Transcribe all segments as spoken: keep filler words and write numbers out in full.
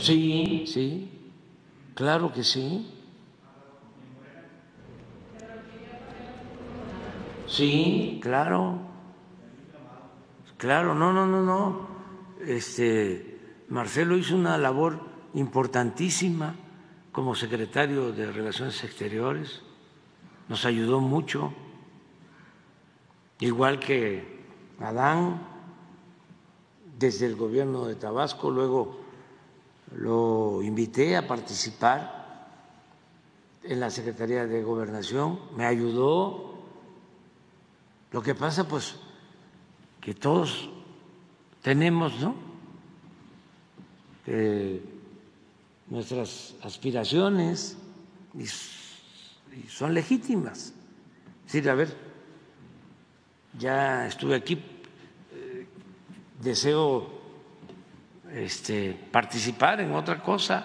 Sí, sí, claro que sí. Sí, claro, claro, no, no, no, no. Este, Marcelo hizo una labor importantísima como secretario de Relaciones Exteriores, nos ayudó mucho, igual que Adán, desde el gobierno de Tabasco, luego lo invité a participar en la Secretaría de Gobernación, me ayudó. Lo que pasa, pues, que todos tenemos, ¿no?, eh, nuestras aspiraciones y, y son legítimas. Es decir, a ver, ya estuve aquí, eh, deseo este, participar en otra cosa,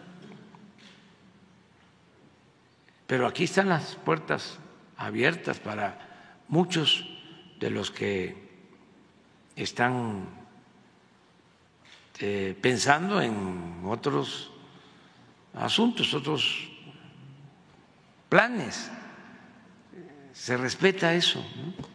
pero aquí están las puertas abiertas para muchos de los que están eh, pensando en otros asuntos, otros planes. Se respeta eso, ¿no?